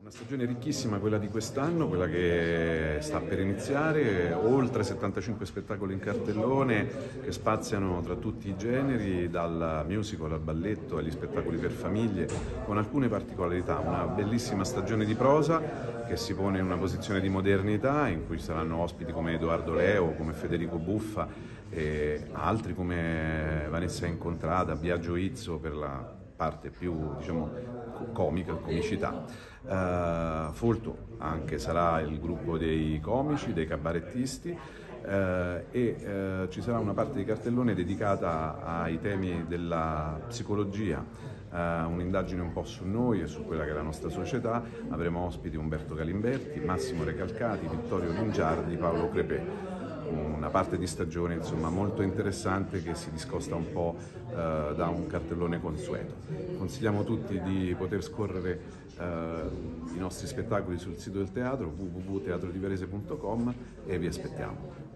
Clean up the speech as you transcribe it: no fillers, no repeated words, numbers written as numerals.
Una stagione ricchissima quella di quest'anno, quella che sta per iniziare, oltre 75 spettacoli in cartellone che spaziano tra tutti i generi, dal musical al balletto agli spettacoli per famiglie, con alcune particolarità. Una bellissima stagione di prosa che si pone in una posizione di modernità, in cui saranno ospiti come Edoardo Leo, come Federico Buffa e altri come Vanessa Incontrada, Biagio Izzo per la parte più, diciamo, comica, comicità. Folto anche sarà il gruppo dei comici, dei cabarettisti, ci sarà una parte di cartellone dedicata ai temi della psicologia, un'indagine un po' su noi e su quella che è la nostra società. Avremo ospiti Umberto Galimberti, Massimo Recalcati, Vittorio Lingiardi, Paolo Crepè. Una parte di stagione insomma molto interessante che si discosta un po' da un cartellone consueto. Consigliamo a tutti di poter scorrere i nostri spettacoli sul sito del teatro www.teatrodivarese.com e vi aspettiamo.